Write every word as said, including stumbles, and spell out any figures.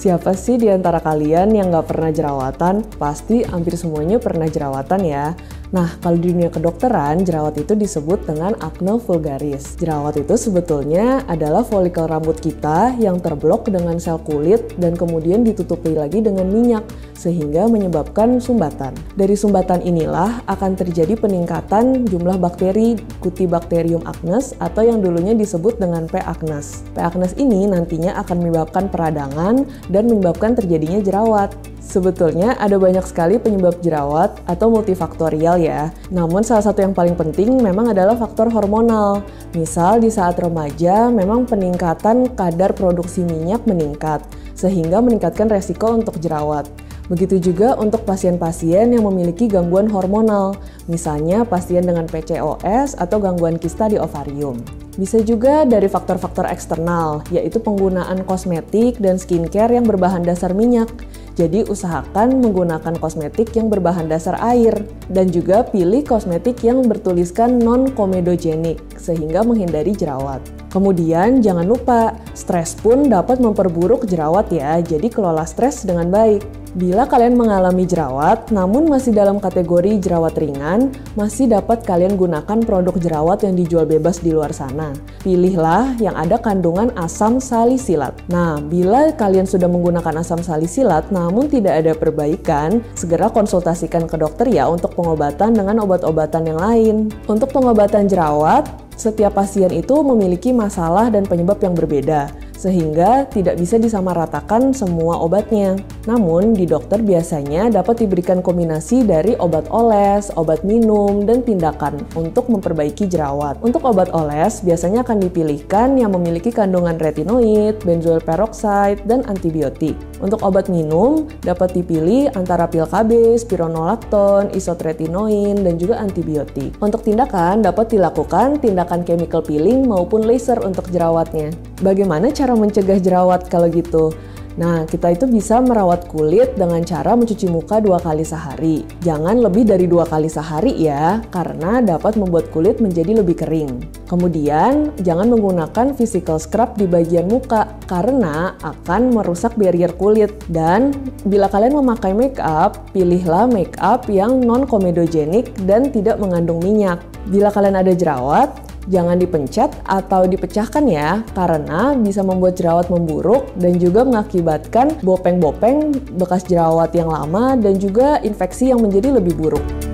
Siapa sih di antara kalian yang nggak pernah jerawatan? Pasti hampir semuanya pernah jerawatan ya. Nah, kalau di dunia kedokteran, jerawat itu disebut dengan acne vulgaris. Jerawat itu sebetulnya adalah folikel rambut kita yang terblok dengan sel kulit dan kemudian ditutupi lagi dengan minyak, sehingga menyebabkan sumbatan. Dari sumbatan inilah akan terjadi peningkatan jumlah bakteri Cutibacterium acnes atau yang dulunya disebut dengan P. acnes. P. acnes ini nantinya akan menyebabkan peradangan dan menyebabkan terjadinya jerawat. Sebetulnya ada banyak sekali penyebab jerawat atau multifaktorial ya. Namun salah satu yang paling penting memang adalah faktor hormonal. Misal di saat remaja memang peningkatan kadar produksi minyak meningkat, sehingga meningkatkan resiko untuk jerawat. Begitu juga untuk pasien-pasien yang memiliki gangguan hormonal, misalnya pasien dengan P C O S atau gangguan kista di ovarium. Bisa juga dari faktor-faktor eksternal, yaitu penggunaan kosmetik dan skincare yang berbahan dasar minyak. Jadi usahakan menggunakan kosmetik yang berbahan dasar air. Dan juga pilih kosmetik yang bertuliskan non-komedogenik, sehingga menghindari jerawat. Kemudian jangan lupa, stres pun dapat memperburuk jerawat ya, jadi kelola stres dengan baik. Bila kalian mengalami jerawat, namun masih dalam kategori jerawat ringan, masih dapat kalian gunakan produk jerawat yang dijual bebas di luar sana. Pilihlah yang ada kandungan asam salisilat. Nah, bila kalian sudah menggunakan asam salisilat namun tidak ada perbaikan, segera konsultasikan ke dokter ya untuk pengobatan dengan obat-obatan yang lain. Untuk pengobatan jerawat, setiap pasien itu memiliki masalah dan penyebab yang berbeda, sehingga tidak bisa disamaratakan semua obatnya. Namun, di dokter biasanya dapat diberikan kombinasi dari obat oles, obat minum, dan tindakan untuk memperbaiki jerawat. Untuk obat oles, biasanya akan dipilihkan yang memiliki kandungan retinoid, benzoyl peroxide, dan antibiotik. Untuk obat minum, dapat dipilih antara pil K B, spironolakton, isotretinoin, dan juga antibiotik. Untuk tindakan, dapat dilakukan tindakan chemical peeling maupun laser untuk jerawatnya. Bagaimana cara mencegah jerawat kalau gitu? Nah, kita itu bisa merawat kulit dengan cara mencuci muka dua kali sehari. Jangan lebih dari dua kali sehari ya, karena dapat membuat kulit menjadi lebih kering. Kemudian, jangan menggunakan physical scrub di bagian muka, karena akan merusak barrier kulit. Dan, bila kalian memakai make up, pilihlah make up yang non-komedogenik dan tidak mengandung minyak. Bila kalian ada jerawat, jangan dipencet atau dipecahkan ya, karena bisa membuat jerawat memburuk dan juga mengakibatkan bopeng-bopeng bekas jerawat yang lama dan juga infeksi yang menjadi lebih buruk.